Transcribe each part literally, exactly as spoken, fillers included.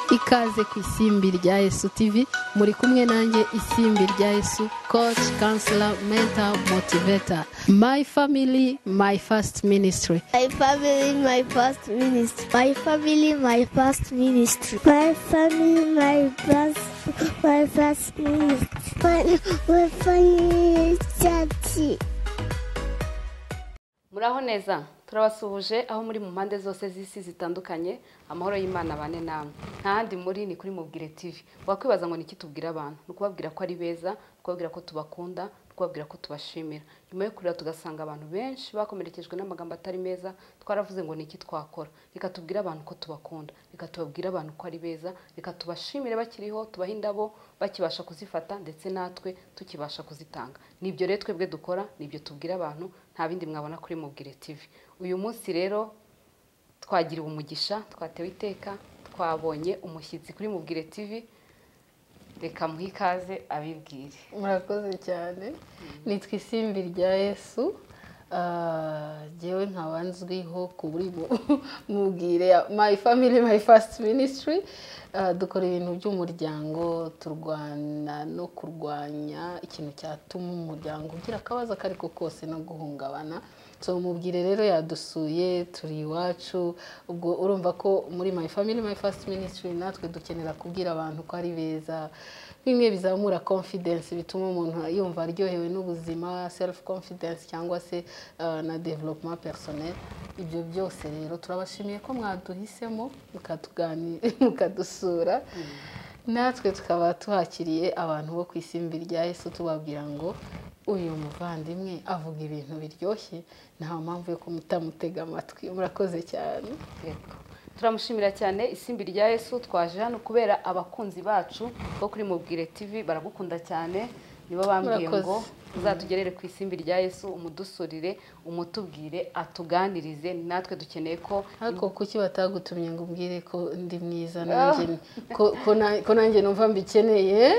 ikaze ku isimbi rya Yesu T V muri kumwe nanjye isimbi rya Yesu, coach, counselor, mentor, motivator. My family, my first ministry. My family, my first ministry. My family, my first ministry. My family, my first, my first ministry. My, my family, church. Muraho neza, turabasuhuje aho muri mu mpande zose z'isi zitandukanye. Amahoro y'Imana bane namwe. Ntahandi muri ni kuri Mubwire T V. Wakwibaza ngo niki tubwira abantu? Nukubabwira ko ari beza, kubabwira ko tubakunda, kubabwira ko tubashimira. Nyuma yo kurira tugasanga abantu benshi bakomerekejwe n'amagambo atari meza, twaravuze ngo niki twakora. Reka tubwire abantu ko tubakunda, reka tubabwire abantu ko ari beza, reka tubashimire bakiriho, tubaha indabo bakibasha kuzifata ndetse natwe tukibasha kuzitanga. Nibyo rero twebwe dukora, nibyo tubwira abantu, nta bindi mwabona kuri Mubwire T V. Uyu munsi rero twagiriwe umugisha, twatewe iteka, twabonye umushyitsi kuri Mubwire T V. Reka muhe ikaze abibwire. Murakoze cyane. Nitwa isimbi rya Yesu. Jewe nkabanzwiho kuri Mubwire my family, my first ministry. Dukora ibintu by'umuryango, turwana no kurwanya ikintu cyatuma umuryango ugira akabazo kariko kose no guhungabana. So Mubwire rero yadusuye, turi iwacu. Ubwo urumva ko muri my family, my first ministry natwe dukenera kubwira abantu ko ari beza, bimwe bizamura confidence, bituma umuntu yumva aryohewe n'ubuzima, self confidence cyangwa se uh, na development personnel. Ibyo byose rero turabashimiye ko mwaduhisemo mukatuganira mukadusura. Mm. Natwe tukaba tuhakiriye abantu bo ku isimbi rya Yesu, tubabwira ngo uyu muvandimwe avuga ibintu biryoshye, nta mpamvu yo kumutamutega amatwi. Murakoze cyane. Yego. Turamushimira cyane isimbi rya Yesu. Twaje hano kubera abakunzi bacu bo kuri Mubwire T V baragukunda cyane. Nibo bambwiye ngo uzatugerere ku isimbi rya Yesu, umudusurire, umutubwire, atuganirize. Natwe dukeneye ko ariko kuki batagutumye ngo umbwire ko ndi mwiza nanjye ko ko nanjye numva mbikeneye,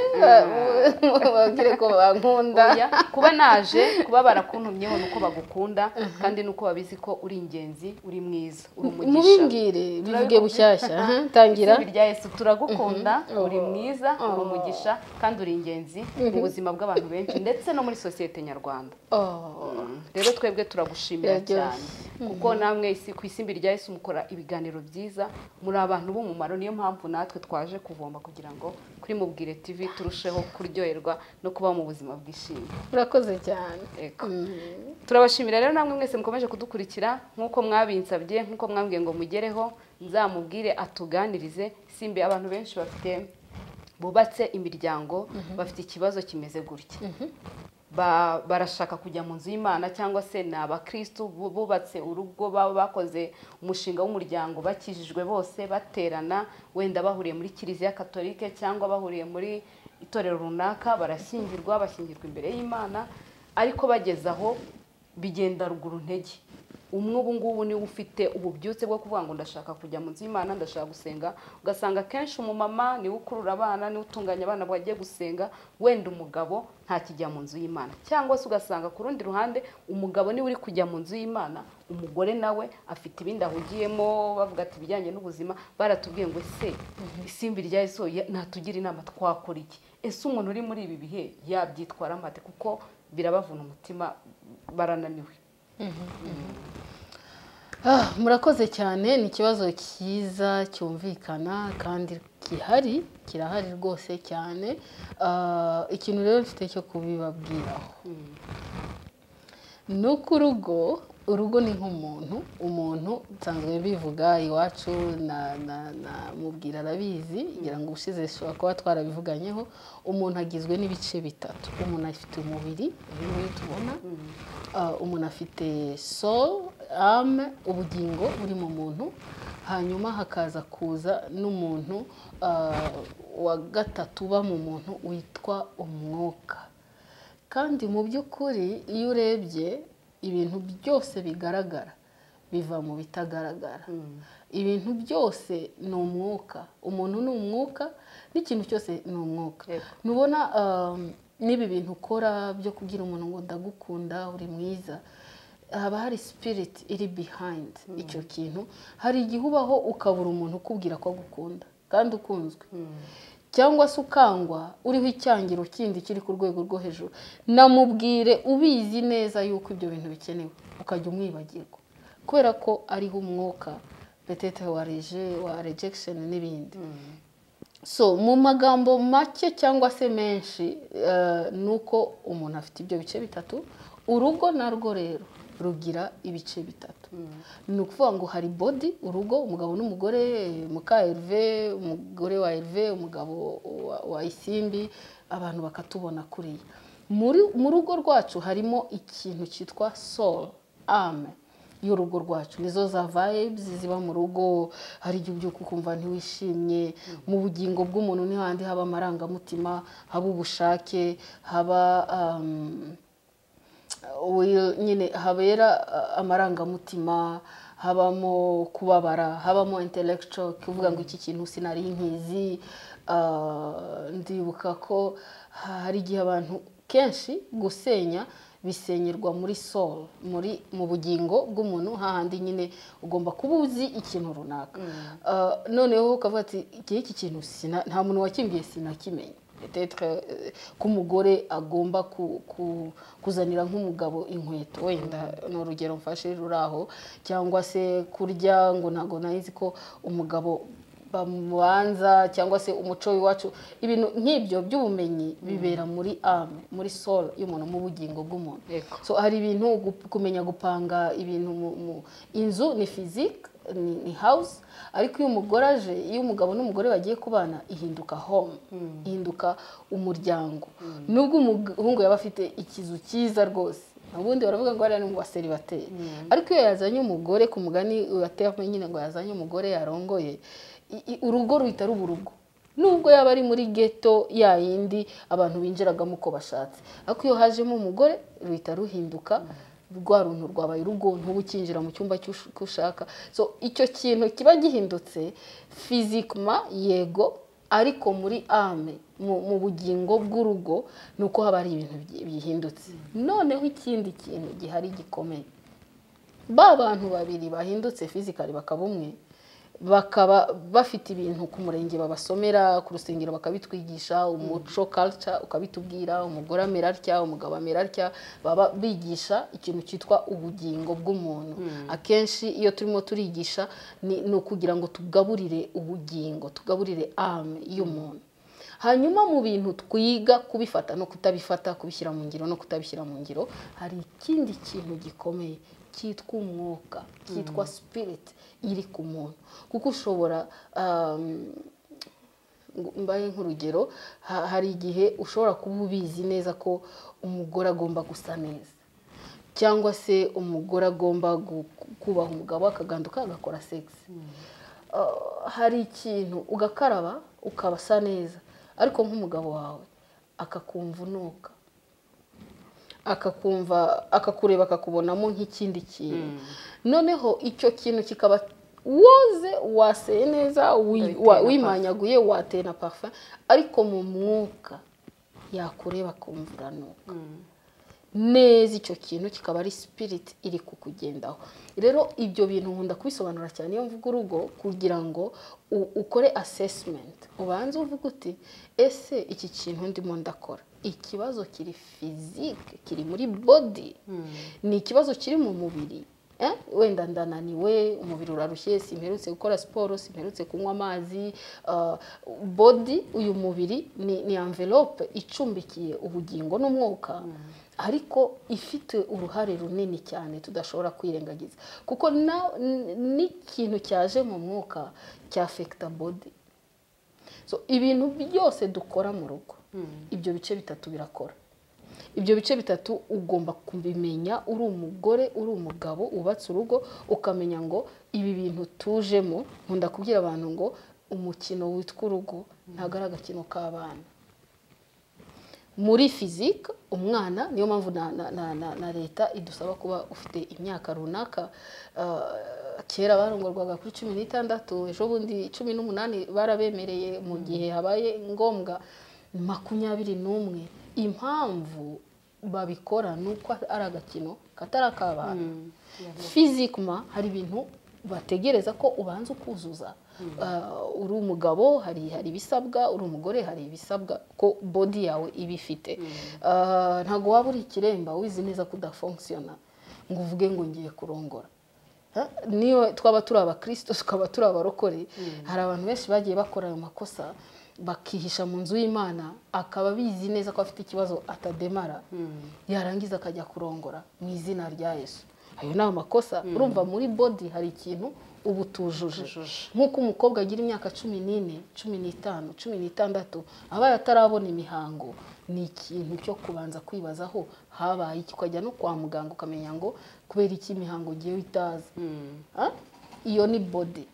bagire ko bankunda. Oya, kuba naje kuba barakuntumyeho nuko bagukunda kandi nuko babizi ko uri ingenzi, uri mwiza, uri umugisha. Mubimbwire bivuge bushyashya. Tangira. Isimbi rya Yesu turagukunda, uri mwiza, uri umugisha kandi uri ingenzi mu buzima bw'abantu benshi ndetse no muri societe nyarwanda. Oh, rero twebwe turagushimira cyane kuko namwe isi ku isimbi rya Yesu mukora ibiganiro byiza, muri abantu b'umumaro. Niyo mpamvu natwe twaje kuvoma kugira ngo kuri Mubwire T V turusheho kuryoherwa no kuba mu buzima bwishimye. Murakoze cyane. Eko. Turabashimira rero namwe mwese mukomeje kudukurikira, nkuko mwabinsabye, nkuko mwambwiye ngo mugereho nzamubwire atuganirize. Isimbi abantu benshi bafite bubatse imiryango, bafite ikibazo kimeze gutya. Ba barashaka kujya mu nzu y'Imana cyangwa se n'abakristo bubatse urugo, baba bakoze umushinga w'umuryango, bakijijwe bose baterana, wenda bahuriye muri Kiliziya Katolike cyangwa bahuriye muri itorero runaka, barashyingirwa bashyingirwa imbere y'Imana, ariko bageze aho bigenda ruguru ntege. Umwe ubu ngubu ni ufite ububyutse bwo kuvuga ngo ndashaka kujya mu nzu y'Imana, ndashaka gusenga. Ugasanga kenshi umumama ni ukurura abana, ni utunganya abana bagiye gusenga, wenda umugabo nta kijya mu nzu y'Imana. Cyangwa se ugasanga ku rundi ruhande umugabo ni uri kujya mu nzu y'Imana, umugore nawe afite ibindi ahugiyemo, bavuga ati bijyanye n'ubuzima. Baratubwiye ngo se isimbi rya Yesu natugira inama twakora iki? Ese umuntu uri muri ibi bihe yabyitwara mate? Kuko birabavuna umutima, barananiwe. Ah, murakoze cyane. Ni ikibazo cyiza cyumvikana kandi gihari, kirahari rwose cyane. Uh, ikintu rero mfite cyo kubibabwiraho. Nuko urugo, urugo ni nk'umuntu, umuntu nsanzwe bivuga iwacu na na na Mubwira arabizi, ngira ngo ushize shobora kuba twarabivuganyeho. Umuntu agizwe n'ibice bitatu. Umuntu afite umubiri, uyu tubona. Uh, umuntu afite soul, âme, ubugingo buri mu muntu. Hanyuma hakaza kuza n'umuntu uh, wa gatatu uba mu muntu witwa umwuka. Kandi mu by'ukuri iyo urebye ibintu byose bigaragara biva mu bitagaragara. Mm. Ibintu byose ni umwuka. Umuntu ni umwuka, n'ikintu cyose ni umwuka. Yego. Nubona um, nibi bintu ukora byo kugira umuntu ngo ndagukunda, uri mwiza, haba hari spirit iri behind icyo kintu. Hari igihe ubaho ukabura umuntu ukubwira ko agukunda, kandi ukunzwe cyangwa se ukangwa uriho icyangiro kindi kiri ku rwego rwo hejuru, namubwire ubizi neza yuko ibyo bintu bikenewe ukajya umwibagirwa kubera ko ariho umwuka peut-être wa reje wa rejection n'ibindi. So mu magambo make cyangwa se menshi uh, nuko umuntu afite ibyo bice bitatu. Urugo narwo rero rugira ibice bitatu. mm. Ni ukuvuga ngo hari body, urugo, umugabo n'umugore, muka Herve, umugore wa Herve, umugabo wa, wa Isimbi, abantu bakatubona kuriya. Muri mu rugo rwacu harimo ikintu cyitwa soul, âme y'urugo rwacu, nizo za vibes ziba mu rugo. Hari igihe ubyuka ukumva ntiwishimye. Mu bugingo bw'umuntu ni handi haba amarangamutima, haba ubushake, haba um, will nyine habera amarangamutima, habamo kubabara, habamo intellectual, kuvuga ngo iki kintu sinari nkizi. Uh, ndibuka ko hari igihe abantu kenshi gusenya bisenyerwa muri soul, muri mu bugingo bw'umuntu, hahandi nyine ugomba kuba uzi ikintu runaka. mm. uh, noneho ukavuga ati iki kintu nta muntu wakimbwiye sinakimenye. Peut-être ko umugore agomba ku, ku, kuzanira nk'umugabo inkweto, wenda no rugero mfashe ruraho, cyangwa se kurya ngo ntago nayizi ko umugabo bamubanza, cyangwa se umuco w'iwacu. Ibintu nk'ibyo by'ubumenyi bibera muri âme, muri soul y'umuntu, mu bugingo bw'umuntu. So hari ibintu kumenya gupanga ibintu mu, mu inzu ni physique, ni, ni house, ariko iyo umugore aje, iyo umugabo n'umugore bagiye kubana ihinduka home, mm. ihinduka umuryango. mm. Nubwo umuhungu yaba afite ikizu cyiza rwose, ubundi baravuga ngo ari mu baseribateri, mm. ariko iyo yazanye umugore, ku mugani uyaterme nyine ngo yazanye umugore yarongoye, urugo ruhita ruba urugo. Nubwo yaba ari muri ghetto ya yindi abantu binjiragamo uko bashatse, ariko iyo hajemo umugore ruhita ruhinduka rwa runtu rwabaye urugo, ntubukinjira mu cyumba cy'ushaka. So icyo kintu kiba gihindutse physiquement yego, ariko muri âme, mu, mu bugingo bw'urugo nuko haba ari ibintu bihindutse. Noneho ikindi kintu gihari gikomeye, ba bantu babiri bahindutse physically bakaba umwe, bakaba bafite ibintu ku murenge babasomera, ku rusengero bakabitwigisha, umuco culture ukabitubwira, umugore amera atya, umugabo amera atya, baba bigisha ikintu cyitwa ubugingo bw'umuntu. mm. Akenshi iyo turimo turigisha ni, ni ukugira ngo tugaburire ubugingo, tugaburire âme y'umuntu. Hanyuma mu bintu twiga kubifata no kutabifata, kubishyira mu ngiro no kutabishyira mu ngiro, hari ikindi kintu gikomeye cyitwa umwuka, cyitwa mm. spirit iri ku muntu. Kuko ushobora um, mbaye nk'urugero, ha, hari igihe ushobora kuba ubizi neza ko umugore agomba gusa neza, cyangwa se umugore agomba kubaha umugabo, akaganduka agakora sex. mm. uh, hari ikintu ugakaraba ukabasa neza, ariko nk'umugabo wawe akakumva unuka, akakumva, akakureba, akakubonamo nk'ikindi kintu. mm. Noneho icyo kintu kikaba woze waseye neza, wimanyaguye, wateye na parfum, ariko mu mwuka yakureba akumva uranuka. mm. Neza icyo kintu kikaba ari spirit iri kukugendaho. Rero ibyo bintu nkunda kubisobanura cyane iyo mvuga urugo, kugira ngo ukore assessment, ubanze uvuga uti ese iki kintu ndimo ndakora, ikibazo kiri physique, kiri muri body, mm. ni ikibazo kiri mu mubiri. Eh, wenda ndananiwe, umubiri urarushye, simperutse gukora siporo, simperutse kunywa amazi. uh, body, uyu mubiri ni, ni envelope icumbikiye ubugingo n'umwuka, mm. ariko ifite uruhare runini cyane tudashobora kwirengagiza, kuko n'ikintu cyaje mu mwuka cyafecta body. So ibintu byose dukora mu rugo, mm. ibyo bice bitatu birakora. Ibyo bice bitatu ugomba kubimenya, uri umugore, uri umugabo ubatse urugo, ukamenya ngo ibi bintu tujemo. Nkunda kubwira abantu ngo umukino witwa urugo ntago ari agakino k'abana. Muri physique umwana, niyo mpamvu na, na, na, na leta idusaba kuba ufite imyaka runaka. uh, kera barongorwaga kuri cumi n'itandatu, ejo bundi cumi n'umunani barabemereye, mu gihe habaye ngombwa makumyabiri n'umwe. Impamvu babikora nuko ari agakino katari ak'abana. mm. Physiquement hari ibintu bategereza ko ubanza ukuzuza uri umugabo hari hari ibisabwa uri umugore hari ibisabwa ko body yawe ibifite ntago waba uri ikiremba wizi neza kudafunctiona ngo uvuge ngo ngiye kurongora niyo twaba turi abakristo tukaba turi abarokore hari abantu benshi bagiye bakora ayo makosa bakihisha mu nzu y'Imana akaba bizi neza ko afite ikibazo atademara yarangiza akajya kurongora mu izina rya Yesu. Ayo ni amakosa. Urumva muri body hari ikintu ubu tujuje nk'uko umukobwa agira imyaka cumi n'ine cumi n'itanu cumi n'itandatu aba yatarabona imihango ni ikintu cyo kubanza kwibazaho habaye iki ukajya no kwa muganga ukamenya ngo kubera iki imihango giye itaza. Iyo ni body.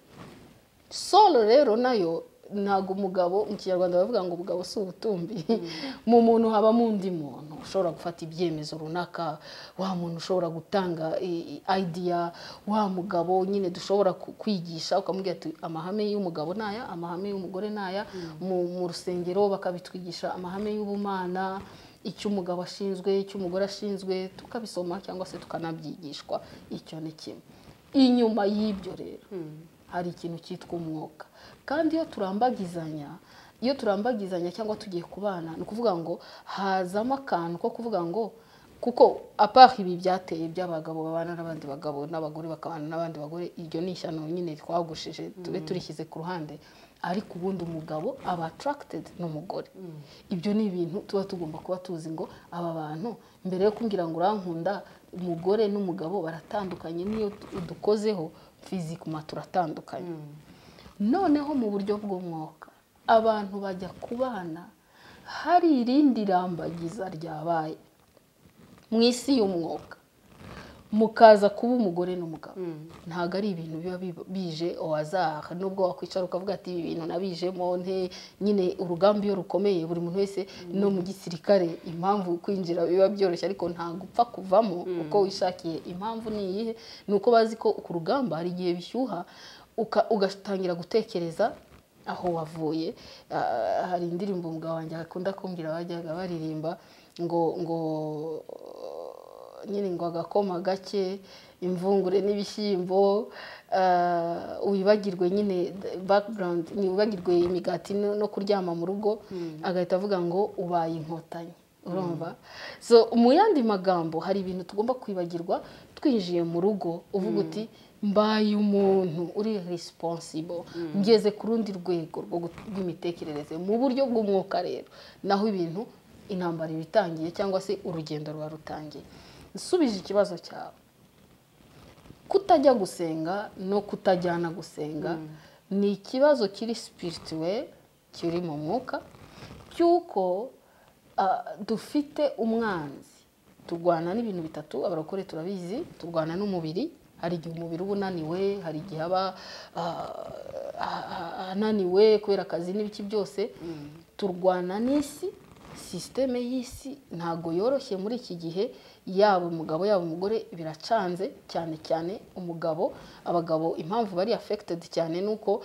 Solo rero nayo ntago umugabo mu Kinyarwanda bavuga ngo ubugabo si ubutumbi mu muntu haba mu ndi muntu ushobora gufata ibyemezo runaka wa muntu ushobora gutanga idea wa mugabo nyine dushobora kwigisha ukamubwira ati amahame y'umugabo naya amahame y'umugore naya mu rusengero bakabitwigisha amahame y'ubumana icyo umugabo ashinzwe icyo umugore ashinzwe tukabisoma cyangwa se tukanabyigishwa. Icyo ni kimwe. Inyuma y'ibyo rero hari ikintu cyitwa umwuka kandi iyo turambagizanya iyo turambagizanya cyangwa tugiye kubana ni kuvuga ngo hazamo akantu ko kuvuga ngo kuko apart ibi byateye by'abagabo babana n'abandi bagabo n'abagore bakabana n'abandi bagore iryo ni ishyano nyine twagushije tube turishyize ku ruhande ariko ubundi umugabo aba attracted n'umugore. Ibyo ni ibintu tuba tugomba kuba tuzi ngo aba bantu mbere yo kumbwira ngo urankunda umugore n'umugabo baratandukanye niyo udukozeho physiquement turatandukanye. Noneho mu buryo bw'umwuka abantu bajya kubana hari irindi rambagiza ryabaye mu isi y'umwuka mukaza kuba umugore n'umugabo. Ntago ari ibintu biba bije au hasard nubwo wakwicara ukavuga ati ibi bintu nabijemo nte nyine urugamba iyo rukomeye buri muntu wese no mu gisirikare impamvu kwinjira biba byoroshye ariko ntago upfa kuvamo uko wishakiye. Impamvu ni iyihe? Nuko bazi ko ku rugamba hari igihe bishyuha ugatangira gutekereza aho wavuye. Hari indirimbo umugabo wanjye akunda kumbwira bajyaga baririmba ngo ngo nyine ngo agakoma gake imvungure n'ibishyimbo wibagirwe nyine background wibagirwe imigati no kuryama mu rugo agahita avuga ngo ubaye inkotanyi. Urumva? So mu yandi magambo hari ibintu tugomba kwibagirwa twinjiye mu rugo uvuga uti mbaye umuntu uri responsible ngeze ku rundi rwego rw'imitekerereze mu buryo bw'umwuka. Rero naho ibintu intambara ibitangiye cyangwa se urugendo rwa rutangiye. Nsubije ikibazo cyawe kutajya gusenga no kutajyana gusenga ni ikibazo kiri spirituel kiri mu mwuka cyuko dufite umwanzi. Turwana n'ibintu bitatu abarokore turabizi. Turwana n'umubiri. Hari igihe umubiri uba unaniwe hari igihe aba ananiwe kubera akazi n'ibiki byose. Turwana n'isi systeme y'isi ntago yoroshye muri iki gihe yaba umugabo yaba umugore biracanze cyane cyane umugabo. Abagabo impamvu bari affected cyane nuko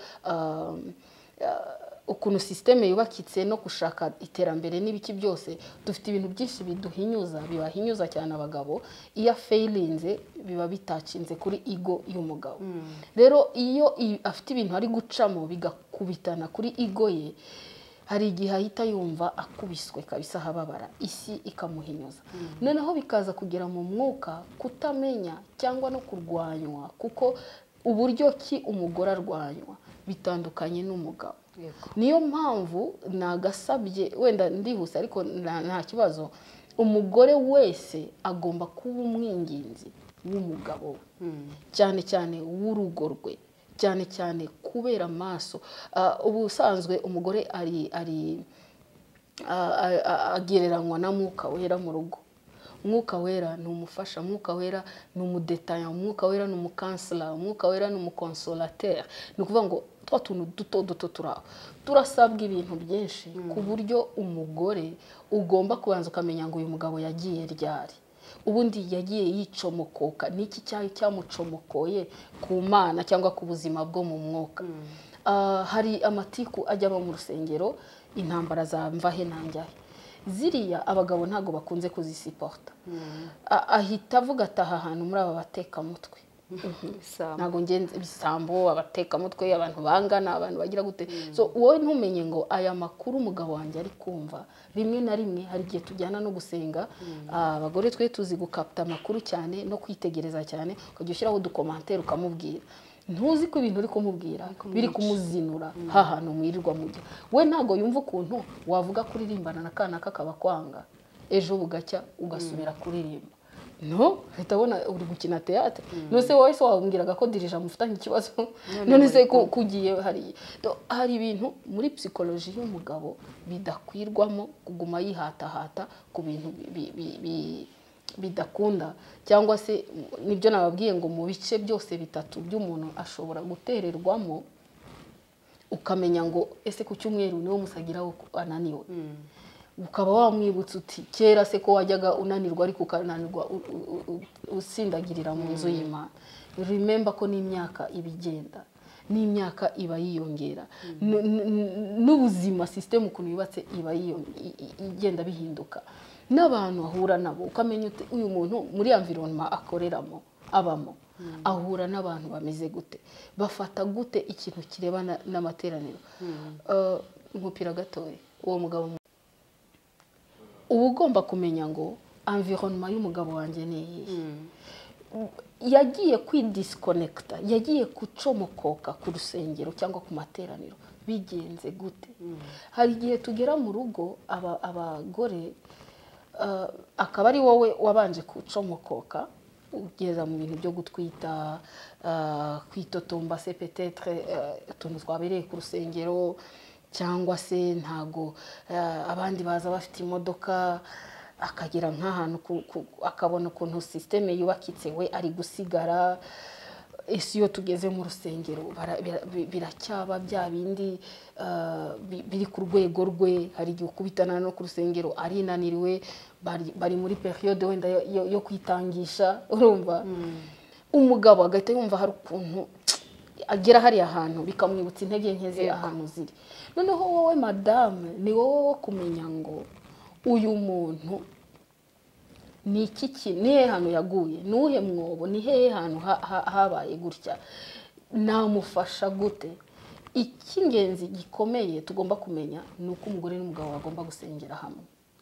ukuntu systeme yubakitse no gushaka iterambere n'ibiki byose dufite ibintu byinshi biduhinyuza bibahinyuza cyane abagabo. Iyo failinze biba bitacinze kuri ego y'umugabo. Rero iyo afite ibintu ari gucamo bigakubitana kuri ego ye hari igihe ahita yumva akubiswe kabisa hababara isi ikamuhinyuza. Noneho bikaza kugera mu mwuka kutamenya cyangwa no kurwanywa kuko uburyo ki umugore arwanywa bitandukanye n'umugabo. Niyo mpamvu nagasabye wenda ndihuse ariko nta kibazo umugore wese agomba kuba umwinginzi w'umugabo we cyane cyane w'urugo rwe cyane cyane kubera amaso. Ubusanzwe umugore ari ari agereranywa na mwuka wera mu rugo. Mwuka wera ni umufasha. Mwuka wera ni umudetaya. Mwuka wera ni umukansela. Mwuka wera ni umukonsolateur. Ni ukuvuga ngo twa tuntu duto duto turaho turasabwa ibintu byinshi ku buryo umugore ugomba kubanza ukamenya ngo uyu mugabo yagiye ryari ubundi yagiye yicomokoka niki cyayi cyamucomokoye ku Mana cyangwa ku buzima bwo mu mwuka. Hari amatiku ajya mu rusengero intambara za mvahe nanjyahe ziriya abagabo ntago bakunze kuzisiporta. Ahita avuga ataha ahantu muri aba bateka mutwe ntabwo ngenzi ibisambo abatekamutwe abantu bangana abantu bagira gute so wowe ntumenye ngo aya makuru umugabo wanjye ari kumva rimwe na rimwe hari igihe tujyana no gusenga abagore twe tuzi gukapta amakuru cyane no kwitegereza cyane ukajya ushyiraho udukomantere ukamubwira ntuzi ko ibintu uri kumubwira biri kumuzinura hahantu mwirirwa mujya we ntago yumva ukuntu wavuga kuririmbana na kana kakaba kwanga ejo bugacya ugasubira kuririmba no hitabona uri gukina theatre no se wowe so wambwiraga ko dirija mufitanye ikibazo none se kugiye hari hari ibintu muri psychology y'umugabo bidakwirwamo kuguma yihatahata ku bintu bidakunda cyangwa se nibyo nababwiye ngo mu bice byose bitatu by'umuntu ashobora gutererwamo ukamenya ngo ese ku cyumweru niwo musagiraho ananiwe ukaba wamwibutsa uti kera se ko wajyaga unanirwa ariko ukananirwa usindagirira mu nzu y'Imana remember ko n'imyaka ibigenda n'imyaka iba yiyongera n'ubuzima system ukuntu yubatse iba igenda bihinduka n'abantu ahura nabo ukamenya uti uyu muntu muri environment akoreramo abamo ahura n'abantu bameze gute bafata gute ikintu kirebana n'amateraniro nkupira gatoya uwo mugabo uba ugomba kumenya ngo environnement y'umugabo wanjye ni iyihe yagiye kwidisconnecta yagiye kucomokoka ku rusengero cyangwa ku materaniro bigenze gute hari igihe tugera mu rugo abagore akaba ari wowe wabanje kucomokoka ugeza mu bintu byo gutwita kwitotomba se peut-être utuntu twabereye ku rusengero cyangwa se ntago abandi baza bafite imodoka akagera nk'ahantu akabona ukuntu systeme yubakitse we ari gusigara ese iyo tugeze mu rusengero biracyaba bya bindi biri ku rwego rwe hari igihe ukubitana no ku rusengero arinaniriwe bari muri periode wenda yo kwitangisha urumva umugabo agahita yumva hari ukuntu agera hariya hantu bikamwibutsa intege nke ze ahantu ziri noneho wowe madame ni wowe wo kumenya ngo uyu muntu ni iki kintu ni hehe hantu yaguye nuhe mwobo ni hehe hantu habaye gutya namufasha gute icy'ingenzi gikomeye tugomba kumenya ni uko umugore n'umugabo bagomba gusengera hamwe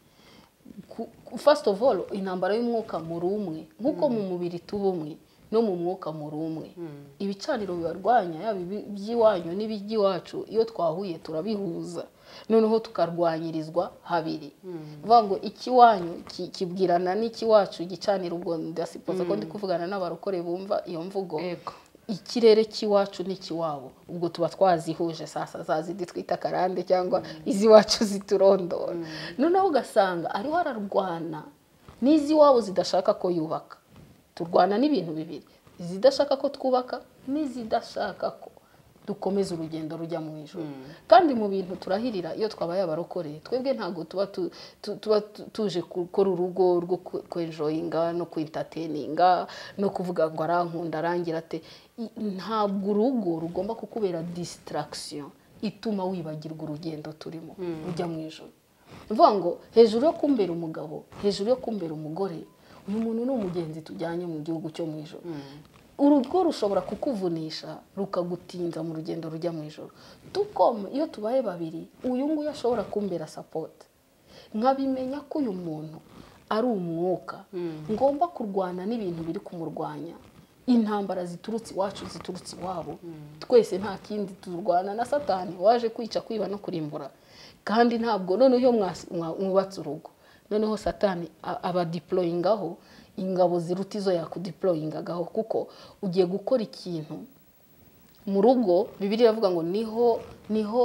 first of all intambara y'umwuka muri umwe nk'uko mu mubiri tuba umwe no mu mwuka muri umwe ibicaniro bibarwanya yaba iby'iwanyu n'iby'iwacu iyo twahuye turabihuza noneho tukarwanyirizwa habiri vuga ngo ikiwanyu kibwirana n'ikiwacu igicaniro ubwo ndasipoza ko ndi kuvugana n'abarokore bumva iyo mvugo ikirere kiwacu n'ikiwabo ubwo tuba twazihuje sasa zazidi twita karande cyangwa iziwacu ziturondora noneho ugasanga ariho ararwana n'iziwabo zidashaka ko yubaka turwana n'ibintu bibiri izidashaka ko twubaka n'izidashaka ko dukomeza urugendo rujya mu ijuru kandi mu bintu turahirira iyo twabaye abarokore twebwe ntago tuba tuba tuje gukora urugo rwo kwenjoyinga no kwintertaininga no kuvuga ngo arankunda arangira ate ntabwo urugo rugomba kukubera distraction ituma wibagirwa urugendo turimo rujya mu ijuru uvuga ngo hejuru yo kumbera umugabo hejuru yo kumbera umugore uyu muntu ni umugenzi tujyanye mu gihugu cyo mu ijuru urugo rushobora kukuvunisha rukagutinza mu rugendo rujya mu ijoro tukome iyo tubaye babiri uyu nguyu ashobora kumbera support nkabimenya ko uyu muntu ari umwuka ngomba kurwana n'ibintu biri kumurwanya intambara ziturutse iwacu ziturutse iwabo twese nta kindi turwana na satani waje kwica kwiba no kurimbura kandi ntabwo noneho iyo mwubatse urugo noneho satani aba deployingaho ingabo ziruta izo yakudeployingagaho kuko ugiye gukora ikintu mu rugo Bibiliya iravuga ngo niho niho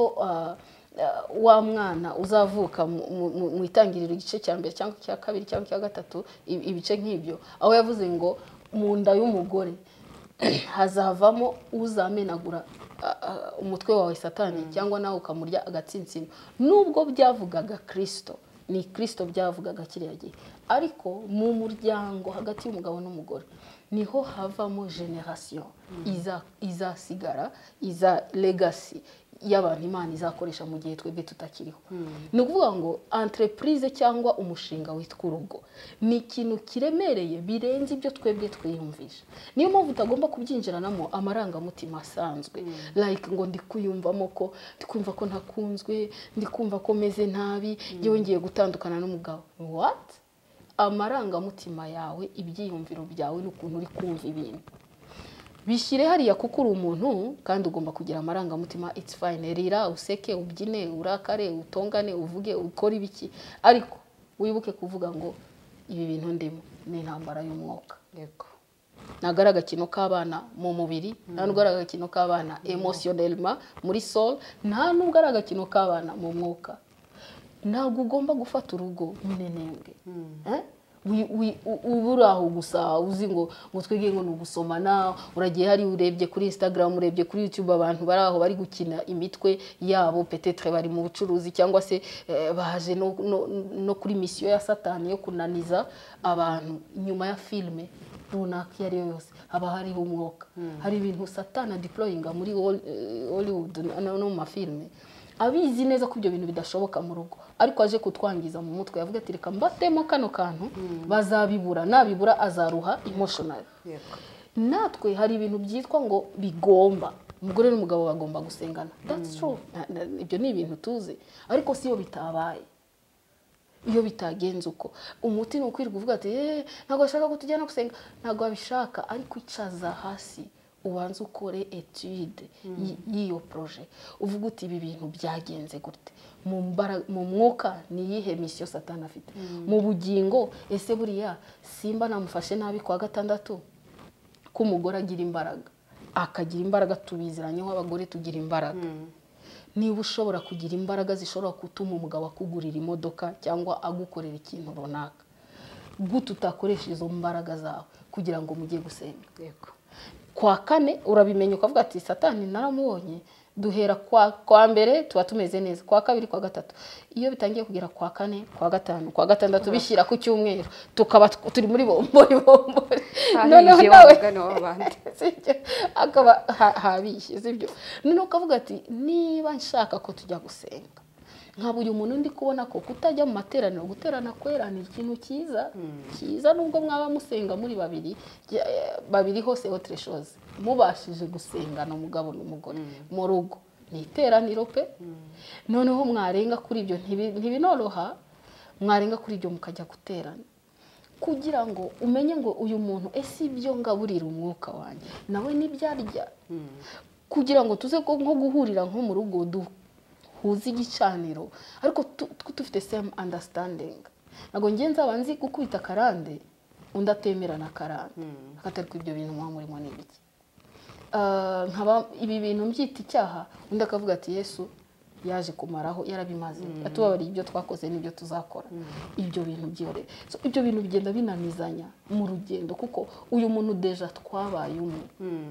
wa mwana uzavuka mu itangiriro igice cya mbere cyangwa cya kabiri cyangwa cya gatatu ibice nk'ibyo aho yavuze ngo mu nda y'umugore hazavamo uzamenagura umutwe wawe satani cyangwa nawe ukamurya agatsinsino nubwo byavugaga Kristo ni Kristo byavugaga kiriya gihe ariko mu muryango hagati y'umugabo n'umugore niho havamo generation iza izasigara iza legacy y'abantu Imana izakoresha mu gihe twebwe tutakiriho. Ni ukuvuga ngo entreprise cyangwa umushinga witwa urugo ni ikintu kiremereye birenze ibyo twebwe twiyumvisha. Niyo mpamvu utagomba kubyinjiranamo amarangamutima asanzwe, like ngo ndi kuyumvamo ko ndi kumva ko ntakunzwe, ndi kumva ko meze nabi, yewe ngiye gutandukana n'umugabo. What? Amarangamutima yawe, ibyiyumviro byawe n'ukuntu uri kumva ibintu bishyire hariya kuko uri umuntu kandi ugomba kugira amarangamutima. It's fine, rira, useke, ubyine, urakare, utongane, uvuge, ukora ibiki, ariko wibuke kuvuga ngo ibi bintu ndimo ni intambara y'umwuka. Yego. Ntabwo ari agakino k'abana mu mubiri, nta nubwo ari agakino k'abana emotionnellement muri soul, nta nubwo ari agakino k'abana mu mwuka. Ntabwo ugomba gufata urugo minenembwe. Eh? Ubura aho gusa uzi ngo ngo twege ngo nugusomana, uragiye hari urebye kuri Instagram, urebye kuri YouTube, abantu bari aho bari gukina imitwe yabo, peut-être bari mu bucuruzi cyangwa se eh, baje no, no, no kuri mission ya Satani yo kunaniza abantu. Nyuma ya filme runaka yari yose haba hari umwuka. Hari ibintu Satani deployinga muri Hollywood no mu mafilme, abizi neza ko ibyo bintu bidashoboka mu rugo, ariko aje kutwangiza mu mutwe. Yavuga ati reka mbatemo kano kantu, bazabibura, nabibura azaruha emotional. Natwe hari ibintu byitwa ngo bigomba, umugore n'umugabo bagomba gusengana. That's true. Ibyo ni ibintu tuzi, ariko siyo bitabaye. Iyo bitagenze uko umutima ukwiriye kuvuga ati eh ntago ashaka ko tujyana gusenga, ntago abishaka, ariko icaza hasi ubanza ukore etude y'iyo projet, uvuga uti ibi bintu byagenze gute mu mbara mu mwuka, ni yihe mission Satani afite mu bugingo. Ese buriya simba namufashe nabi kwa gatandatu ko umugore agira imbaraga, akagira imbaraga, tubiziranyeho abagore tugira imbaraga. Niba ushobora kugira imbaraga zishobora gutuma umugabo akugurira imodoka cyangwa agukorera ikintu runaka, gute utakoresha izo mbaraga zawe kugira ngo mujye gusenga? Yego. Kwa kane urabimenya ukavuga ati Satani naramubonye, duhera kwa kwa mbere tuba tumeze neza, kwa kabiri, kwa gatatu. Iyo bitangiye kugera kwa kane, kwa gatanu, kwa gatandatu bishyira ku cyumweru, tukaba turi muri bombori bombori, noneho nawe akaba habishye sibyo. None ukavuga ati niba nshaka ko tujya gusenga, nka buri muntu ndi kubona ko kutajya mu materaniro, guterana kwera ni ikintu cyiza cyiza, nubwo mwaba musenga muri babiri babiri hose autre chose, mubashije gusengana umugabo n'umugore mu rugo ni iteraniro pe. Noneho mwarenga kuri ibyo ntibinoroha, mwarenga kuri ibyo mukajya guterana kugira ngo umenye ngo uyu muntu ese ibyo ngaburira umwuka wanjye nawe nibyarya, kugira ngo tuze nko guhurira nko mu rugo huzi igicaniro, ariko tufite same understanding. Nago ngenza abanzi gukubita karande undi atemerana karande, akatari ko ibyo bintu mwa murimo n'ibiki. Uh, nkaba ibi bintu mbyita icyaha, undi akavuga ati Yesu yaje kumaraho, yarabimaze, atubabari ibyo twakoze n'ibyo tuzakora. Ibyo bintu byore, so ibyo bintu bigenda binanizanya mu rugendo, kuko uyu muntu deja twabaye umwe.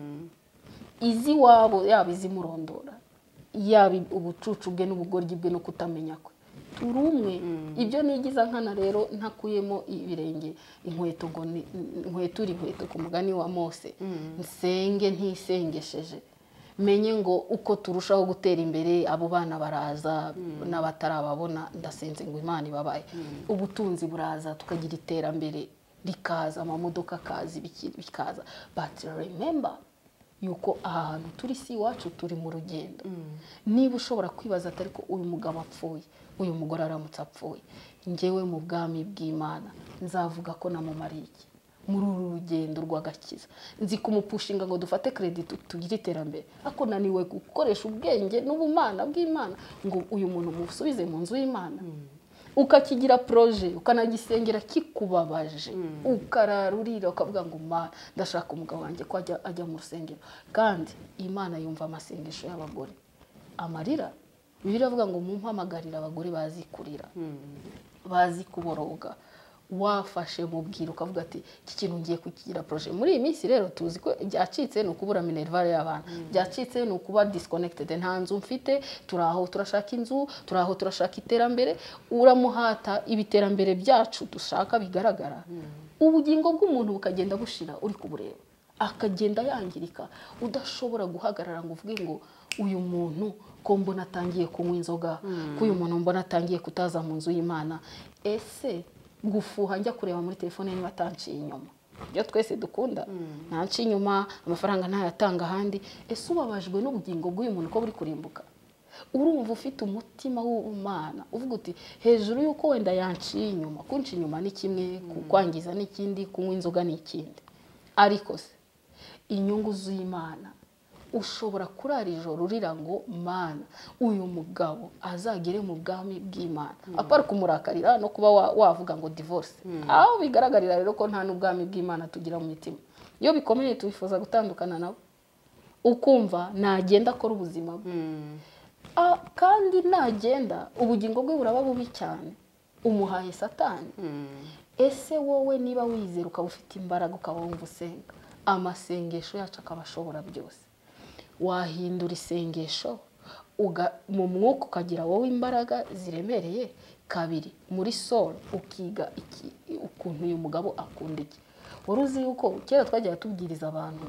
Izi wabo yaba izimurondora, yaba ubucucu bwe n'ubugoryi bwe no kutamenya kwe, turi umwe. Ibyo nigiza nkana rero ntakuyemo ibirenge inkweto ngo inkweto uri inkweto ku mugani wa Mose, nsenge ntisengesheje, menye ngo uko turushaho gutera imbere abo bana baraza n'abatarababona, ndasenze ngo Imana ibabaye, ubutunzi buraza, tukagira iterambere rikaza, amamodoka kazi bikaza. But remember yuko aha hantu turi si wacu, turi mu rugendo. Niba ushobora kwibaza atari ko uyu mugabo apfuye, uyu mugore aramutse apfuye, ngewe mu bwami bw'Imana nzavuga ko namumariye iki muri uru rugendo rw'agakiza? Nzi kumupushinga ngo dufate credit tugire iterambere, ako naniwe gukoresha ubwenge n'ubumana bw'Imana ngo uyu muntu musubize mu nzu y'Imana. Ukakigira projet, ukanagisengera kikubabaje, ukararurira ukavuga ngo Mana ndashaka umugabo wanjye ko ajya ajya mu rusengero, kandi Imana yumva amasengesho y'abagore. Amarira Bibiliya avuga ngo mumpamagarira abagore bazi kurira, bazi kuboroga. Wafashe mubwira ukavuga ati iki kintu ngiye kukigira projet. Muri iyi minsi rero tuzi ko byacitse no kubura minervale y'abantu, byacitse no kuba disconnected, nta nzu mfite, turaho turashaka inzu, turaho turashaka iterambere, uramuhata ibiterambere byacu dushaka bigaragara. Ubugingo bw'umuntu bukagenda bushira uri kubureba, akagenda yangirika, udashobora guhagarara ngo uvuge ngo uyu muntu ko mbona atangiye kunywa inzoga ko uyu muntu mbona atangiye kutaza mu nzu y'Imana ese gufuha njya kureba muri telefone niba atanciye inyuma byo twese dukunda ntanciye inyuma amafaranga ntayatanga ahandi ese ubabajwe n'ubugingo bw'uyu muntu ko buri kurimbuka urumva ufite umutima w'Imana uvuga uti hejuru yuko wenda yanciye inyuma kunci inyuma ni kimwe kwangiza n'ikindi kunywa inzoga n'ikindi ariko se inyungu z'Imana ushobora kurara ijoro urira ngo mana uyu mugabo azagere mu bwami bw'Imana apara kumurakarira no kuba wavuga ngo divorce aho bigaragarira rero ko nta n'ubwami bw'Imana tugira mu mitima iyo bikomeye tubifuza gutandukana nabo ukumva nagenda akora ubuzima bwe kandi nagenda ubugingo bwe buraba bubi cyane umuhaye Satani ese wowe niba wizera ukaba ufite imbaraga ukaba wumva usenga amasengesho yacu akaba ashobora byose wahindura isengesho mu mwuka ukagira wowe imbaraga ziremereye kabiri muri soul ukiga iki ukuntu uyu mugabo akunda iki wari uzi yuko kera twajyaga tubwiriza abantu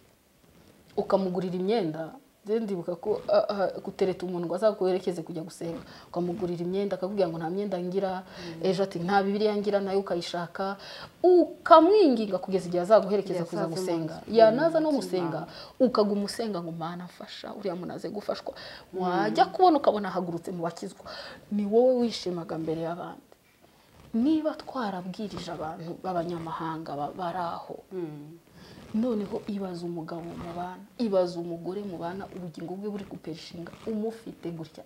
ukamugurira imyenda ndibuka ko gutereta umuntu ngo azakuherekeze kujya gusenga ukamugurira imyenda akakubwira ngo nta myenda ngira ejo ati nta Bibiliya ngira nayo ukayishaka ukamwinginga kugeza igihe azaguherekeza kuza gusenga yanaza no musenga ukaguma usenga ngo Mana mfasha uriya munaze gufashwa wajya kubona ukabona ahagurutse mu bakizwa ni wowe wishimaga mbere y'abandi niba twarabwirije abantu b'abanyamahanga baraho noneho ibaza umugabo mu bana ibaza umugore mu bana ubugingo bwe buri kuperishinga umufite gutya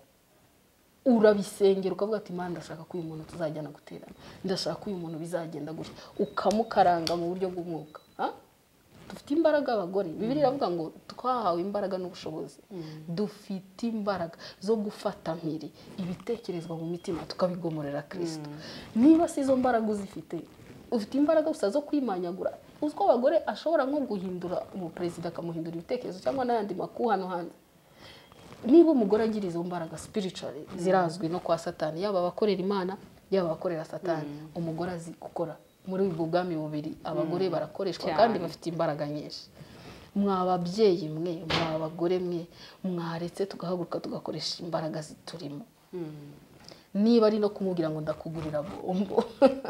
urabisengera ukavuga ati Mana ndashaka ko uyu muntu tuzajyana guterana ndashaka ko uyu muntu bizagenda gutya ukamukaranga mu buryo bw'umwuka dufite imbaraga abagore Bibiliya iravuga ngo twahawe imbaraga n'ubushobozi dufite imbaraga zo gufata mpiri ibitekerezwa mu mitima tukabigomorera Kristo niba si izo mbaraga uzifite ufite imbaraga gusa zo kwimanyagura uzko abagore ashobora nko guhindura umuperezida akamuhindura ibitekerezo cyangwa n'ayandi makuru hano hanze niba umugore agira izo mbaraga spiritually zirazwi no kwa Satani yaba abakorera Imana yaba abakorera Satani umugore azi gukora muri ubu bwami bubiri abagore barakoreshwa kandi bafite imbaraga nyinshi mwa babyeyi mwe mwa bagore mwe mwaretse tugahaguruka tugakoresha imbaraga ziturimo niba ari no kumubwira ngo ndakugurira bombo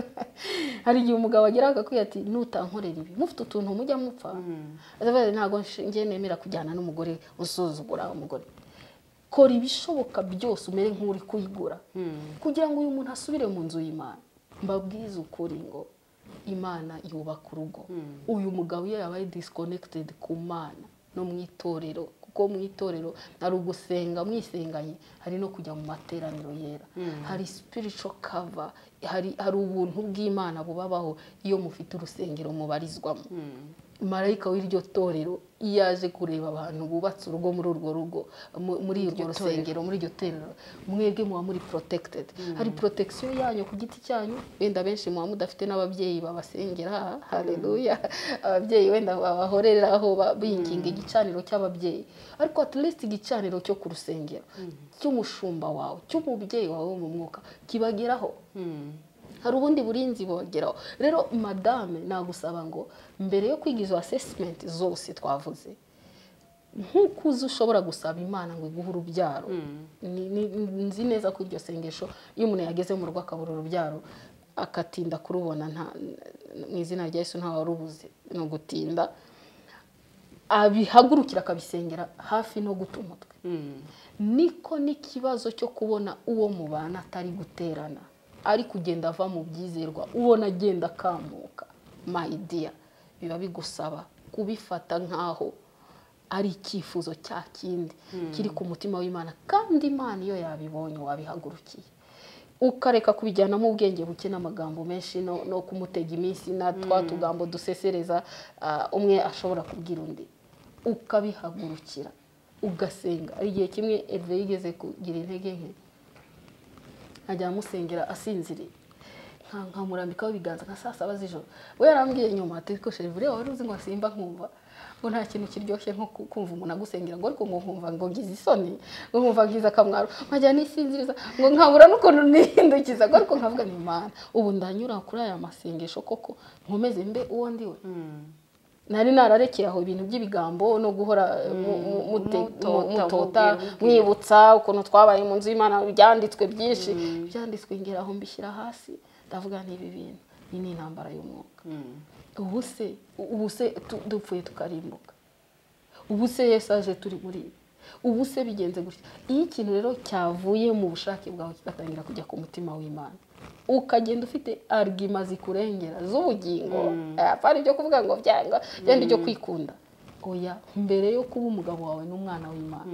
hari igihe umugabo agira akakwiye ati nutankorera ibi mufite utuntu mujya mupfa azavuga ntago ngiye nemera kujyana n'umugore usuzugura umugore kora ibishoboka byose umere nk'uri kuyigura kugira ngo uyu muntu asubire mu nzu y'Imana mbabwize ukuri ngo Imana yubaka urugo uyu mugabo iyo yabaye disconnected ku Mana no mu itorero kuko mu itorero ari ugusenga mwisenganye hari no kujya mu materaniro yera hari spiritual cover hari hari ubuntu bw'Imana bubabaho iyo mufite urusengero mubarizwamo marayika w'iryo torero yaje kureba abantu bubatse urugo muri urwo rugo muri iryo rusengero muri iryo torero mwebwe muba muri protected hari protection yanyu ku giti cyanyu wenda benshi muba mudafite n'ababyeyi babasengera haleluya ababyeyi wenda babahoreraho binginga igicaniro cy'ababyeyi ariko at least igicaniro cyo ku rusengero cy'umushumba wawe cy'umubyeyi wawe mu mwuka kibageraho hari ubundi burinzi bogeraho rero madame nagusaba ngo mbere yo kwiga izo assessment zose twavuze nkuko uzi ushobora gusaba Imana ngo iguhe urubyaro nzi neza ko iryo sengesho iyo umuntu yageze mu rugo akabura urubyaro akatinda kurubona nta mu izina rya Yesu nta warubuze no gutinda abihagurukira akabisengera hafi no guta umutwe niko n'ikibazo cyo kubona uwo mubana atari guterana ari kugenda ava mu byizerwa ubona agenda kamuka my dear biba bigusaba kubifata nkaho ari icyifuzo cya kindi kiri ku mutima w'Imana kandi Imana iyo yabibonye wabihagurukiye ukareka kubijyana mu ubwenge buke n'amagambo menshi no, no kumutega iminsi na twa tugambo dusesereza uh, umwe ashobora kubwira undi ukabihagurukira ugasenga igihe kimwe Herve yigeze kugira intege nke ajya musengera asinziriye nka murambikaho ibiganza nka saa saba z'ijoro we yarambwiye nyuma ati ko Herve wari uzi ngo asimba nkumva ngo nta kintu kiryoshye nko kumva umuntu agusengera ngo ariko ngo nkumva ngo ngize isoni ngo nkumva ngize akamwaro nkajya nisinziriza ngo nkabura n'ukuntu nihindukiza ngo ariko nkavuga ni Imana ubu ndanyura kuri aya masengesho koko nkomeze mbe uwo ndiwe nari nararekeye aho ibintu by'ibigambo no guhora mutota mwibutsa ukuntu twabaye mu nzu y'Imana byanditswe byinshi byanditswe ngera aho mbishyira hasi ndavuga n'ibi bintu ni n'intambara y'umwuka ubu se ubu se dupfuye tukarimbuka ubu se Yesu aje turi muri ubu se bigenze gutya iyo ikintu rero cyavuye mu bushake bwawe kigatangira kujya ku mutima w'Imana ukagenda ufite argument zikurengera z'ubugingo apari ibyo kuvuga ngo byanga byandi byo kwikunda oya mbere yo kuba umugabo wawe n'umwana w'Imana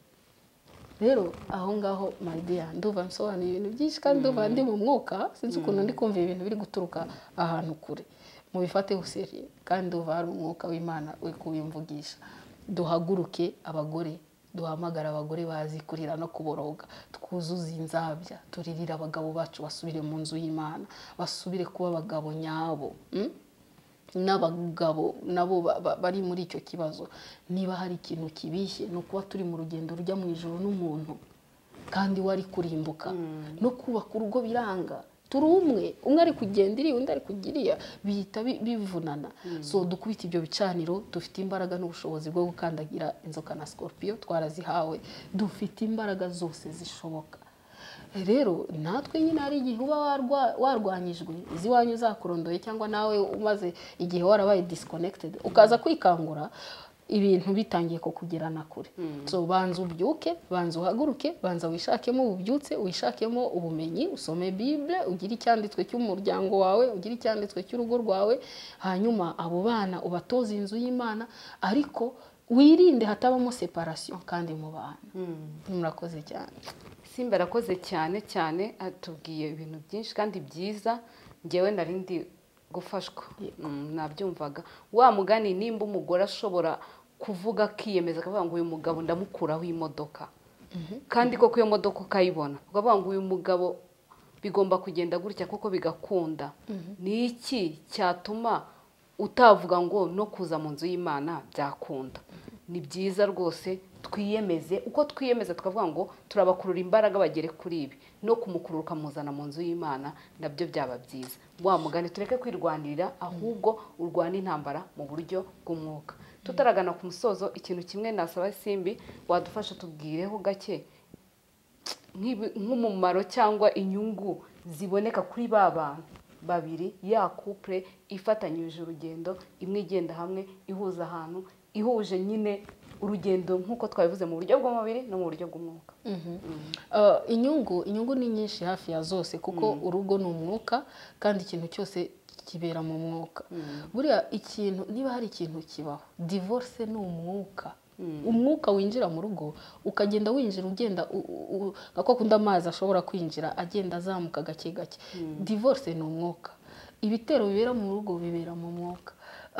rero aho ngaho my dear nduva nsobanura ibintu byinshi kandi nduva ndi mu mwuka sinzi ukuntu ndi kumva ibintu biri guturuka ahantu kure mu bifate useriye kandi nduva hari umwuka w'Imana we kubimvugisha duhaguruke abagore duhamagara abagore bazi kurira no kuboroga twuzuza inzabya turirira abagabo bacu basubire mu nzu y'Imana basubire kuba abagabo nyabo n'abagabo nabo bari muri icyo kibazo niba hari ikintu kibishye no kuba turi mu rugendo rujya mu ijoro n'umuntu kandi wari kurimbuka no kubaka urugo biranga turi umwe umwe ari kugenda iri undi ari kugiriya bihita bivunana so dukubita ibyo bicaniro dufite imbaraga n'ubushobozi bwo gukandagira inzoka na scorpio twarazihawe dufite imbaraga zose zishoboka rero natwe nyine ari igihe uba warwanyijwe iziwanyu zakurondoye cyangwa nawe umaze igihe warabaye disconnected ukaza kwikangura ibintu bitangiye ko kugerana kure so banza ubyuke banza uhaguruke banza wishakemo ububyutse wishakemo ubumenyi usome Bible ugira icyanditswe cy'umuryango wawe ugira icyanditswe cy'urugo rwawe hanyuma abo bana ubatoza inzu y'Imana ariko wirinde hatabamo separation kandi mu bana murakoze cyane Simba arakoze cyane cyane atubwiye ibintu byinshi kandi byiza ngewe narindi gufashwa nabyumvaga wa mugani nimba umugore ashobora kuvuga kiyemeza akavuga ngo uyu mugabo ndamukuraho imodoka kandi koko iyo modoka ukayibona ukavuga ngo uyu mugabo bigomba kugenda gutya kuko bigakunda ni iki cyatuma utavuga ngo no kuza mu nzu y'Imana byakunda ni byiza rwose twiyemeze uko twiyemeza tukavuga ngo turabakurura imbaraga bagere kuri ibi no kumukurura ukamuzana mu nzu y'Imana nabyo byaba byiza wa mugani tureke kwirwanirira ahubwo urwana intambara mu buryo bw'umwuka tutaragana ku musozo ikintu kimwe nasaba Simbi wadufasha tubwireho gake nk'umumaro cyangwa inyungu ziboneka kuri ba bantu babiri ya couple ifatanyije urugendo imwe igenda hamwe ihuza ahantu ihuje nyine urugendo nkuko twabivuze mu buryo bw'umubiri no mu buryo bw'umwuka inyungu inyungu ni nyinshi hafi ya zose kuko urugo ni umwuka kandi ikintu cyose kibera mu mwuka buriya ikintu niba hari ikintu kibaho divorce ni umwuka umwuka winjira mu rugo ukagenda winjira ugenda ako kunda amazi ashobora kwinjira agenda azamuka gake gake divorce ni umwuka ibitero bibera mu rugo bibera mu mwuka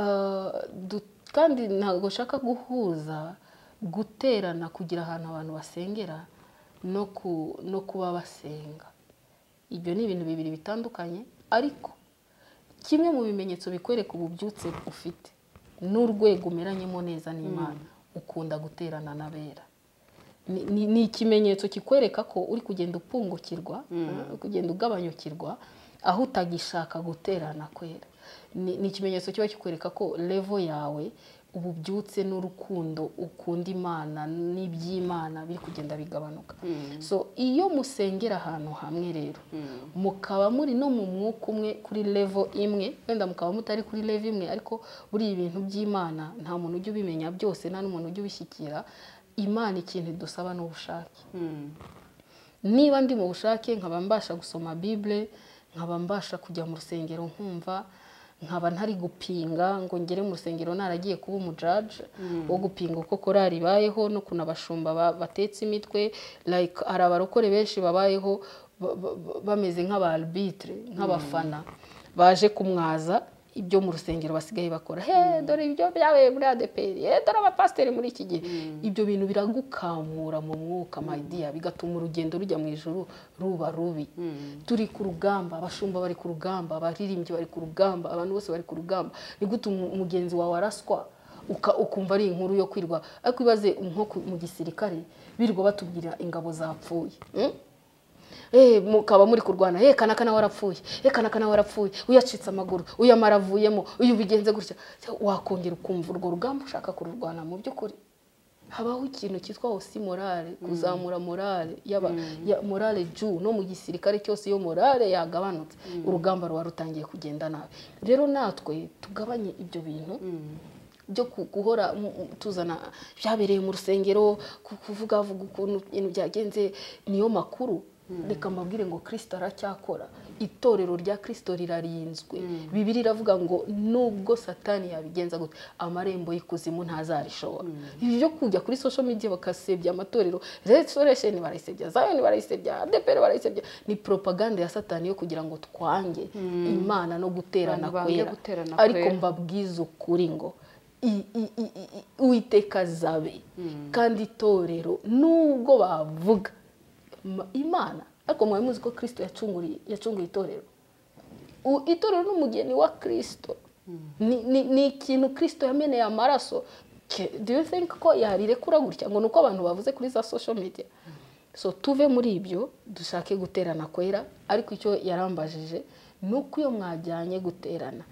kandi ntabwo shaka guhuza guterana kugira ahantu abantu basengera no ku no kuba basenga ibyo ni ibintu bibiri bitandukanye ariko kimwe mu bimenyetso bikwereka ububyutse ufite n'urwego umeranyemo neza n'Imana ukunda guterana n'abera ni ikimenyetso kikwereka ko uri kugenda upungukirwa kugenda ugabanyukirwa aho utagishaka guterana kwera ni ikimenyetso kiba kikwereka ko level yawe ububyutse n'urukundo ukunda Imana n'iby'Imana biri kugenda bigabanuka so iyo musengera ahantu hamwe rero mukaba muri no mu mwuka umwe kuri level imwe wenda mukaba mutari kuri level imwe ariko buri ibintu by'Imana nta muntu ujye ubimenya byose nta n'umuntu ujye ubishyikira Imana ikintu dusaba n'ubushake niba ndi mu bushake nkaba mbasha gusoma Bible nkaba mbasha kujya mu rusengero nkumva nkaba ntari gupinga ngo ngere mu rusengero naragiye kuba umujaje wo gupinga uko korari bayeho no kunabashumba batetse imitwe like hari abarokore benshi babayeho bameze nk'aba arbitre nk'abafana baje kumwaza ibyo mu rusengero basigaye bakora he dore ibyo byabaye muri A D P R he dore abapasiteri muri iki gihe ibyo bintu biragukamura mu mwuka my dear bigatuma urugendo rujya mu ijuru ruba rubi turi ku rugamba abashumba bari ku rugamba abaririmbyi bari ku rugamba abantu bose bari ku rugamba ni gute umugenzi wawe araswa ukumva ari inkuru yo kwirwa ariko ibaze nko mu gisirikare birirwa batubwira ingabo zapfuye eh mukaba muri kurwana eh kana kana warapfuye eh kana kana warapfuye uyacitse amaguru uyamara avuyemo uyu bigenze gutya wakongera ukumva urwo rugamba ushaka kururwana mu by'ukuri habaho ikintu cyitwa osi morale kuzamura morale yaba ya morale ju no mu gisirikare cyose yo morale yagabanutse urugamba ruba rutangiye kugenda nabi rero natwe tugabanye ibyo bintu byo guhora tuzana byabereye mu rusengero kuvuga vuga ukuntu ibintu byagenze niyo makuru reka mbabwire ngo Kristo aracyakora itorero rya Kristo rirarinzwe Bibiri iravuga ngo nubwo Satani yabigenza gute amarembo y'ikuzimu ntazarishobora ibi byo kujya kuri social media bakasebya amatorero restoration barayisebya Zion barayisebya A D P R barayisebya ni propaganda ya Satani yo kugira ngo twange Imana no guterana kwera ariko mbabwiza ukuri ngo Uwiteka zabe kandi itorero nubwo bavuga Imana ariko mwaye muzi ko Kristo yacunguriye yacunguye itorero itorero n'umugeni wa Kristo ni ni ikintu Kristo yameneye amaraso do you think ko yarirekura gutya ngo nuko abantu bavuze kuri za social media so tuve muri ibyo dushake guterana kwera ariko icyo yarambajije nuko iyo mwajyanye guterana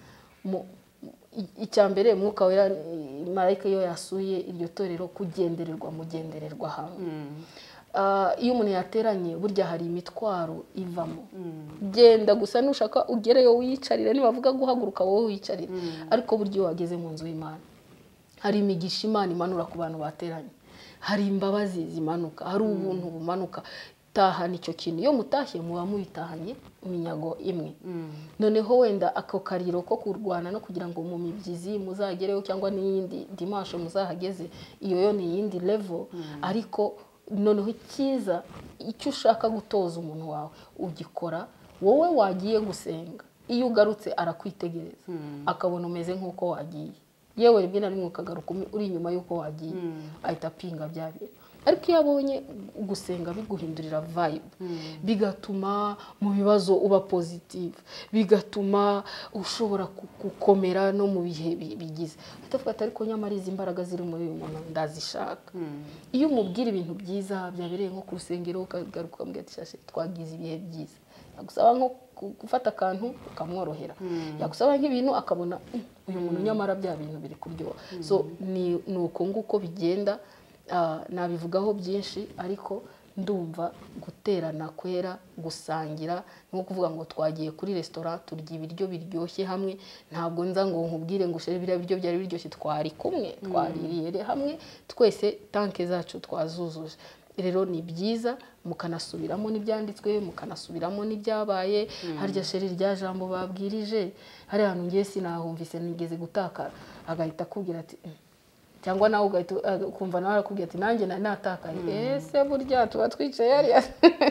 icyambere mwuka wera marayika yo yasuye iryo torero kugendererwa mugendererwa hamwe iyo umuntu yateranye burya hari imitwaro ivamo genda gusa nushaka ugereyo wiyicarire nibavuga guhaguruka wowe wiyicarire ariko buryo wageze mu nzu y'Imana hari imigisha Imana imanura ku bantu bateranye hari imbabazi zimanuka hari ubuntu bumanuka tahana icyo kintu iyo mutashye muba mubitahanye iminyago imwe noneho wenda ako kariro ko kurwana no kugira ngo mu mibyizi muzagereyo cyangwa n'iyindi dimanche muzahageze iyo yo ni yindi level ariko noneho cyiza icyo ushaka gutoza umuntu wawe ugikora wowe wagiye gusenga iyo ugarutse arakwitegereza akabona umeze nk'uko wagiye yewe rimwe na rimwe ukagaruka uri inyuma y'uko wagiye ahita pinga byabire ariko iyo abonye gusenga biguhindurira vibe bigatuma mu bibazo uba positive bigatuma ushobora gukomera no mu bihe bigize atafata ariko nyamara izi imbaraga ziri muri uyu muntu ndazishaka iyo umubwira ibintu byiza byabereye nko ku rusengero ukagaruka ukamubwira ati shashe twagize ibihe byiza yagusaba nko gufata akantu ukamworohera yagusaba nk'ibintu akabona uyu muntu nyamara bya bintu biri kuryoha so ni nuko nguko bigenda nabivugaho byinshi ariko ndumva guterana kwera gusangira nko kuvuga ngo twagiye kuri restaurant turya ibiryo biryoshye hamwe ntabwo nza ngo nkubwire ngo shere bira biryo byari biryoshye twari kumwe twaririye hamwe twese tanke zacu twazuzuje rero ni byiza mukanasubiramo n'ibyanditswe mukanasubiramo n'ibyabaye harya shere rya jambo babwirije hari ahantu ngiye sinahumvise nigeze gutakara agahita akubwira ati cyangwa nawe ugahita kumva nawe arakubwira ati nanjye nari natakaye ese burya tuba twicaye hariya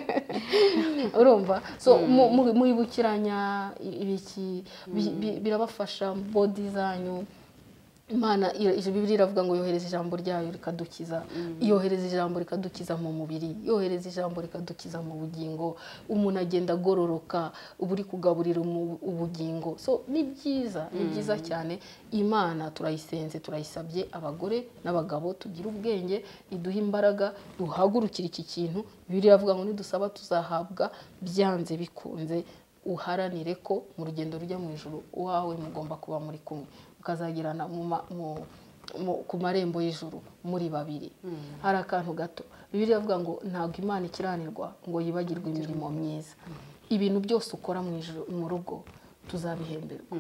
urumva so muibukiranya ibiki birabafasha body zanyu Imana ije Bibiri iravuga ngo yohereza ijambo ryayo rikadukiza yohereza ijambo rikadukiza mu mubiri yohereza ijambo rikadukiza mu bugingo umuntu agenda gororoka uburi kugaburira ubugingo so ni byiza ni byiza cyane Imana turayisenze turayisabye abagore n'abagabo tugira ubwenge iduha imbaraga duhagurukira iki kintu Bibiri iravuga ngo nidusaba tuzahabwa byanze bikunze uharanire ko mu rugendo rujya mu ijuru wawe mugomba kuba muri kumwe ukazagirana ku marembo y'ijuru muri babiri hari akantu gato Bibiri iravuga ngo ntabwo Imana ikiranirwa ngo yibagirwe imirimo myiza ibintu byose ukora mu ijuru mu rugo tuzabihemberwa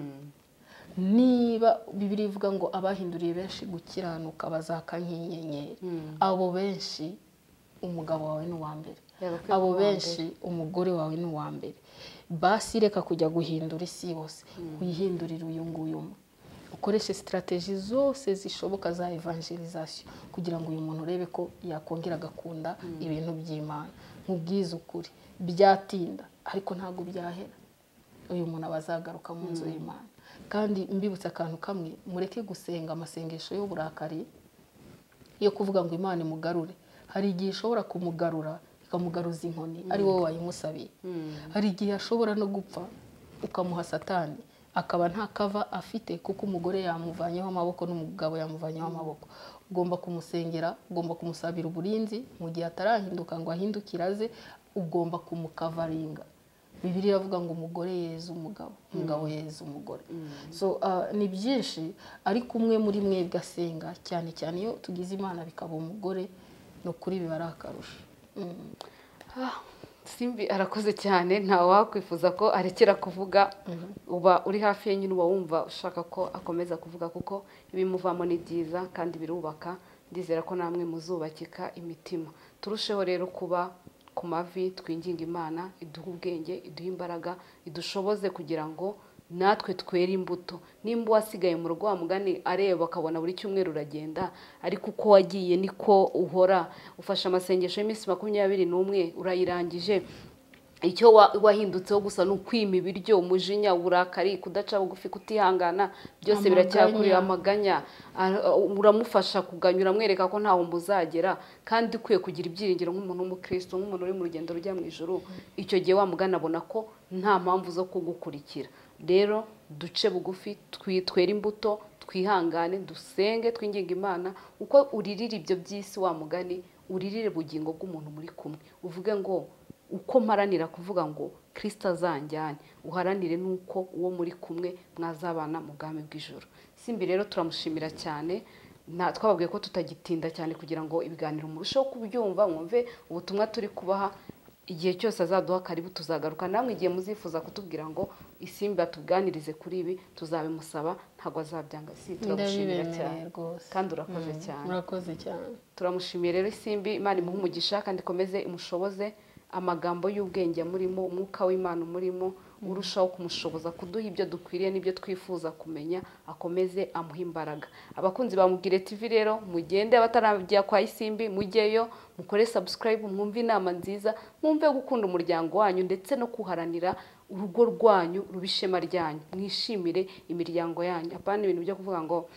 niba Bibiri ivuga ngo abahinduriye benshi gukiranuka bazaka nk'inyenyeri abo benshi umugabo wawe ni uwa mbere abo benshi umugore wawe ni uwa mbere basi reka kujya guhindura isi yose uyihindurira uyu nguyu ukoreshe strategy zose zishoboka za evangelization kugira ngo uyu muntu urebe ko yakongera agakunda ibintu by'Imana nkubwiza ukuri byatinda ariko ntago byahera uyu muntu abazagaruka mu nzu y'Imana kandi mbibutse akantu kamwe mureke gusenga amasengesho y'uburakari yo kuvuga ngo Imana imugarure hari igihe ishobora kumugarura ikamugaruza inkoni ari wowe wayimusabiye hari igihe ashobora no gupfa ukamuha Satani akaba nta kava afite kuko umugore yamuvanyeho amaboko n'umugabo yamuvanyeho amaboko ugomba kumusengera ugomba kumusabira uburinzi mu gihe atarahinduka ngo ahindukiraze ugomba kumukavaringa. Bibiliya iravuga ngo umugore yeza umugabo, umugabo yeza umugore. So uh, ni byinshi, ariko umwe muri mwebwe asenga cyane cyane iyo tugize Imana bikaba umugore, no kuri biba ari akarusho. Mm. Ah, Simbi arakoze cyane, nta wakwifuza ko arekera kuvuga. Uba uri hafi ye nyine uba wumva ushaka ko akomeza kuvuga, kuko ibimuvamo ni byiza kandi birubaka. Ndizera ko namwe muzubakika imitima. Turusheho rero kuba ku mavi, twinginga Imana iduha ubwenge, iduha imbaraga, idushoboze kugira ngo natwe twere imbuto. Nimba wasigaye mu rugo wa mugani areba akabona buri cyumweru uragenda, ariko uko wagiye niko uhora. Ufasha amasengesho y'iminsi makumyabiri n'umwe urayirangije, icyo wahindutseho gusa ni ukwima ibiryo, umujinya, uburakari, kudaca bugufi, kutihangana, byose biracyakurira amaganya. Uramufasha kuganyura, amwereka ko ntaho mbuzagera, kandi ukwiye kugira ibyiringiro nk'umuntu w'umukristo, nk'umuntu uri mu rugendo rujya mu ijuru. Icyo gihe wa mugana abona ko nta mpamvu zo kugukurikira. Rero duce bugufi, twitwere imbuto, twihangane, dusenge, twinginga Imana. Uko uririra ibyo by'isi wa mugani, uririre bugingo bw'umuntu muri kumwe. Uvuge ngo uko mparanira kuvuga ngo Kristo azanjyanye, uharanire nuko uwo muri kumwe mwazabana mu bwami bw'ijuru. Simbi rero turamushimira cyane. Nta twababwiye ko tutagitinda cyane kugira ngo ibiganiro murusheho kubyumva, mwumve ubutumwa turi kubaha. Igihe cyose azaduha karibu tuzagaruka. Namwe igihe muzifuza kutubwira ngo Isimbi atuganirize kuri ibi, tuzabimusaba, ntago azabyanga. Si turamushimira cyane kandi urakoze cyane. Murakoze cyane. Turamushimiye rero Isimbi, Imana imuhe umugisha kandi ikomeze imushoboze. Amagambo y'ubwenge murimo, umwuka w'Imana murimo, urushaho kumushoboza kuduha ibyo dukwiriye n'ibyo twifuza kumenya, akomeze amuha imbaraga. Abakunzi ba Mugire T V rero mugende, abatarajya kwa Isimbi mujyeyo, mukore subscribe, mwumve inama nziza, mwumve gukunda umuryango wanyu ndetse no kuharanira urugo rwanyu rubishema ryanyu. Mwishimire imiryango yanyu, apana ibintu byo kuvuga ngo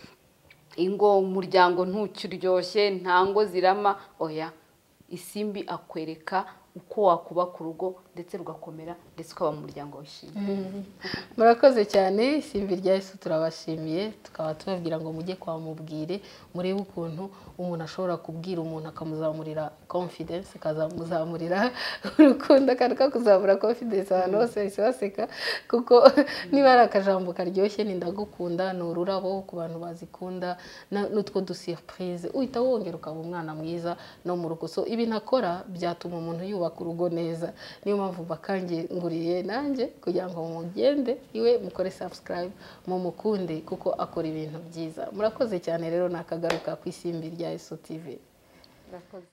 ingo umuryango ntucyuryoshye, ntango zirama. Oya, Isimbi akwereka uko wakubaka urugo ndetse rugakomera, ndetse ukaba mu muryango wishimye. Murakoze cyane. Isimbi rya Yesu turabashimiye, tukaba tubabwira ngo mujye kwa Mubwire, murebe ukuntu umuntu ashobora kubwira umuntu akamuzamurira confidence, akazamuzamurira urukundo, kandi kakuzamura confidence ahantu hose bahise baseka, kuko niba ari akajambo karyoshye ni ndagukunda, ni ururabo ku bantu bazikunda, n'utwo du surprise, uhita wongera ukaba umwana mwiza no mu rugo. So ibi nakora byatuma umuntu yubaka urugo neza. Niyo mpamvu bakanguriye nanjye kugira ngo mugende iwe mukore subscribe, mumukunde kuko akora ibintu byiza. Murakoze cyane rero, nakagaruka ku Isimbi rya Yesu T V. Murakoze.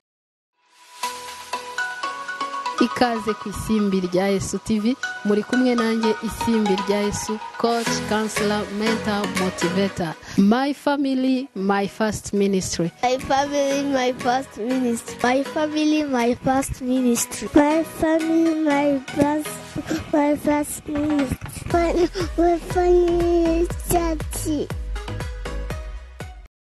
Ikaze ku Isimbi rya Yesu T V, muri kumwe nanjye Isimbi rya Yesu, coach, counselor, mentor, motivator. My family, my first ministry. My family, my first ministry. My family, my first ministry. My family, my first, my first ministry. My, my family, church.